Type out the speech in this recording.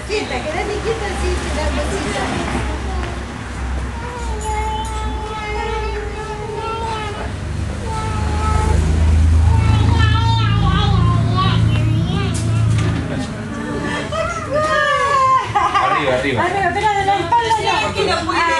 Quieta, quédate quieta así, te da besito. Arriba, arriba. Arriba, pero de la espalda no.